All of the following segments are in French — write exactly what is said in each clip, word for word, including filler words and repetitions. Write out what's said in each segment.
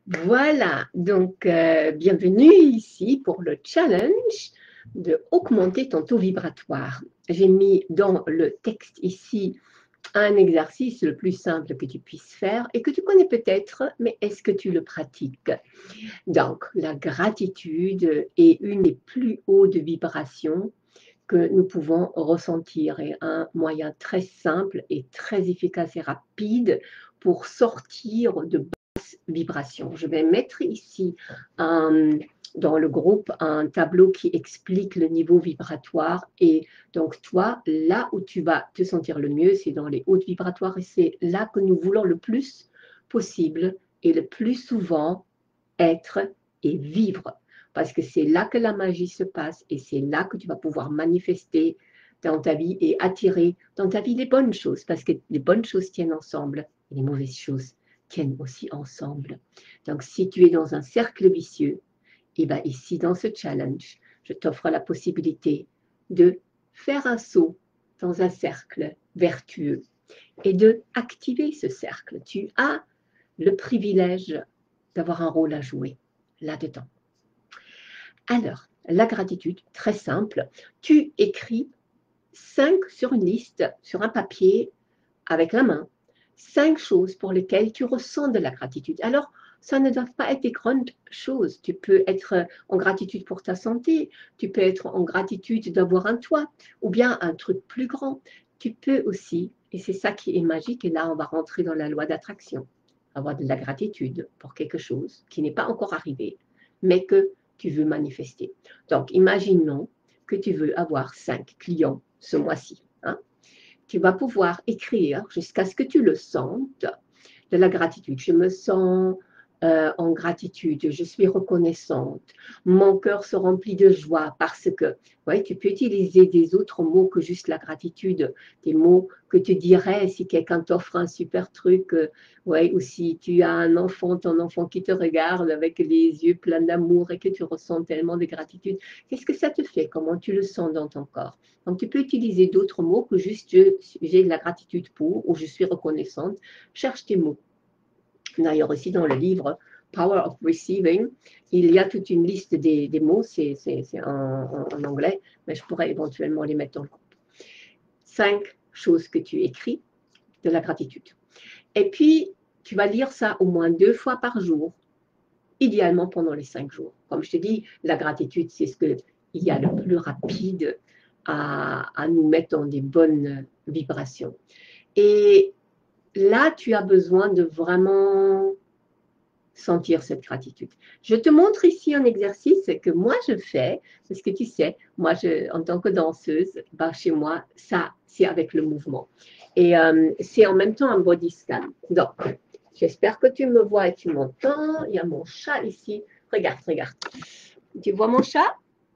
Voilà, donc euh, bienvenue ici pour le challenge de augmenter ton taux vibratoire. J'ai mis dans le texte ici un exercice le plus simple que tu puisses faire et que tu connais peut-être, mais est-ce que tu le pratiques? Donc, la gratitude est une des plus hautes vibrations que nous pouvons ressentir et un moyen très simple et très efficace et rapide pour sortir de vibrations. Je vais mettre ici un, dans le groupe un tableau qui explique le niveau vibratoire et donc toi, là où tu vas te sentir le mieux, c'est dans les hautes vibratoires et c'est là que nous voulons le plus possible et le plus souvent être et vivre parce que c'est là que la magie se passe et c'est là que tu vas pouvoir manifester dans ta vie et attirer dans ta vie les bonnes choses parce que les bonnes choses tiennent ensemble et les mauvaises choses tiennent aussi ensemble. Donc, si tu es dans un cercle vicieux, et bien ici, dans ce challenge, je t'offre la possibilité de faire un saut dans un cercle vertueux et de activer ce cercle. Tu as le privilège d'avoir un rôle à jouer là-dedans. Alors, la gratitude, très simple, tu écris cinq sur une liste, sur un papier, avec la main, cinq choses pour lesquelles tu ressens de la gratitude. Alors, ça ne doit pas être des grandes choses. Tu peux être en gratitude pour ta santé, tu peux être en gratitude d'avoir un toit, ou bien un truc plus grand. Tu peux aussi, et c'est ça qui est magique, et là on va rentrer dans la loi d'attraction, avoir de la gratitude pour quelque chose qui n'est pas encore arrivé, mais que tu veux manifester. Donc, imaginons que tu veux avoir cinq clients ce mois-ci. Hein? Tu vas pouvoir écrire jusqu'à ce que tu le sentes de la gratitude. Je me sens euh, en gratitude, je suis reconnaissante, mon cœur se remplit de joie parce que, ouais, tu peux utiliser des autres mots que juste la gratitude, des mots que tu dirais si quelqu'un t'offre un super truc, euh, ouais, ou si tu as un enfant, ton enfant qui te regarde avec les yeux pleins d'amour et que tu ressens tellement de gratitude. Qu'est-ce que ça te fait? Comment tu le sens dans ton corps? Donc, tu peux utiliser d'autres mots que juste j'ai de la gratitude pour ou je suis reconnaissante. Cherche tes mots. D'ailleurs, aussi dans le livre Power of Receiving, il y a toute une liste des, des mots, c'est en, en, en anglais, mais je pourrais éventuellement les mettre dans le groupe. Cinq choses que tu écris de la gratitude. Et puis, tu vas lire ça au moins deux fois par jour, idéalement pendant les cinq jours. Comme je te dis, la gratitude, c'est ce qu'il y a le plus rapide à, à nous mettre dans des bonnes vibrations. Et là, tu as besoin de vraiment sentir cette gratitude. Je te montre ici un exercice que moi je fais, parce que tu sais, moi je, en tant que danseuse, bah, chez moi, ça c'est avec le mouvement. Et euh, c'est en même temps un body scan. Donc, j'espère que tu me vois et tu m'entends. Il y a mon chat ici. Regarde, regarde. Tu vois mon chat?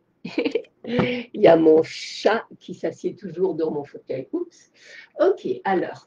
Il y a mon chat qui s'assied toujours dans mon fauteuil. Oups. Ok, alors,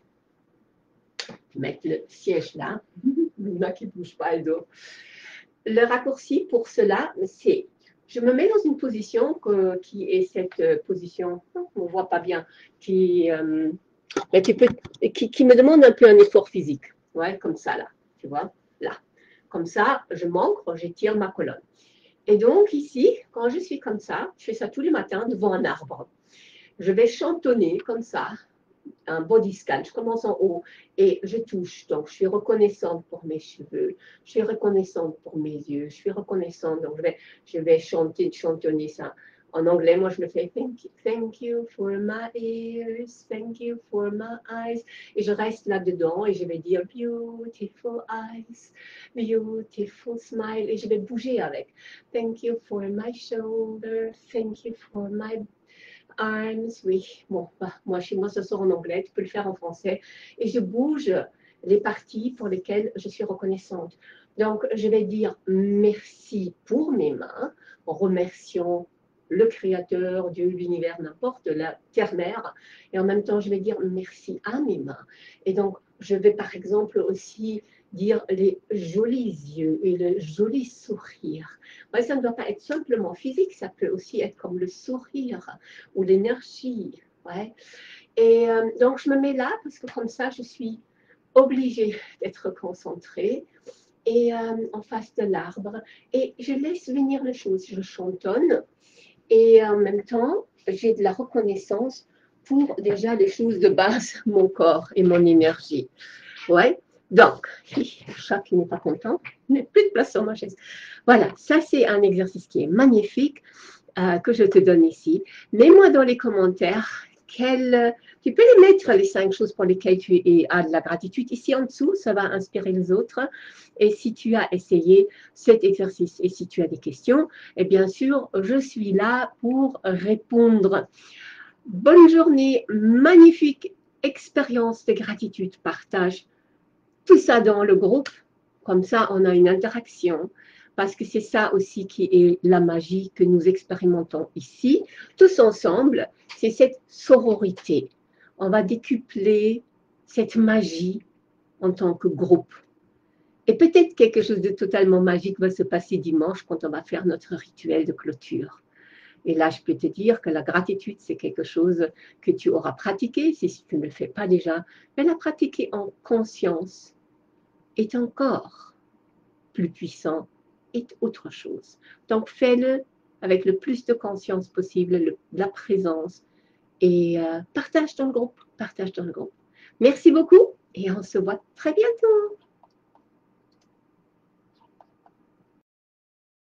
mettre le siège là. Luna qui ne bouge pas et dos. Le raccourci pour cela, c'est je me mets dans une position que, qui est cette position, on ne voit pas bien, qui, euh, qui, peut, qui, qui me demande un peu un effort physique. Ouais, comme ça, là. Tu vois, là. Comme ça, je m'ancre, j'étire ma colonne. Et donc, ici, quand je suis comme ça, je fais ça tous les matins devant un arbre. Je vais chantonner comme ça, un body scan, je commence en haut et je touche. Donc, je suis reconnaissante pour mes cheveux, je suis reconnaissante pour mes yeux, je suis reconnaissante. Donc, je vais, je vais chanter, chantonner ça. En anglais, moi, je le fais thank you, thank you for my ears, thank you for my eyes. Et je reste là-dedans et je vais dire beautiful eyes, beautiful smile. Et je vais bouger avec. Thank you for my shoulder, thank you for my arms, oui. Bon, bah, moi, chez moi, ça sort en anglais, tu peux le faire en français. Et je bouge les parties pour lesquelles je suis reconnaissante. Donc, je vais dire merci pour mes mains, en remerciant le Créateur, Dieu, l'univers, n'importe, la terre-mère. Et en même temps, je vais dire merci à mes mains. Et donc, je vais par exemple aussi dire les jolis yeux et le joli sourire. Ouais, ça ne doit pas être simplement physique, ça peut aussi être comme le sourire ou l'énergie. Ouais. Et euh, donc, je me mets là parce que comme ça, je suis obligée d'être concentrée et euh, en face de l'arbre. Et je laisse venir les choses, je chantonne. Et en même temps, j'ai de la reconnaissance pour déjà les choses de base, mon corps et mon énergie. Ouais. Donc, le chat qui n'est pas content, il n'y a plus de place sur ma chaise. Voilà, ça c'est un exercice qui est magnifique euh, que je te donne ici. Mets-moi dans les commentaires quelles, tu peux les mettre les cinq choses pour lesquelles tu as de la gratitude. Ici en dessous, ça va inspirer les autres. Et si tu as essayé cet exercice et si tu as des questions, et bien sûr, je suis là pour répondre. Bonne journée, magnifique expérience de gratitude, partage tout ça dans le groupe, comme ça on a une interaction, parce que c'est ça aussi qui est la magie que nous expérimentons ici, tous ensemble, c'est cette sororité. On va décupler cette magie en tant que groupe. Et peut-être quelque chose de totalement magique va se passer dimanche quand on va faire notre rituel de clôture. Et là, je peux te dire que la gratitude, c'est quelque chose que tu auras pratiqué, si tu ne le fais pas déjà, mais la pratiquer en conscience est encore plus puissant, est autre chose. Donc fais-le avec le plus de conscience possible, le, la présence, et euh, partage dans le groupe, partage dans le groupe. Merci beaucoup et on se voit très bientôt.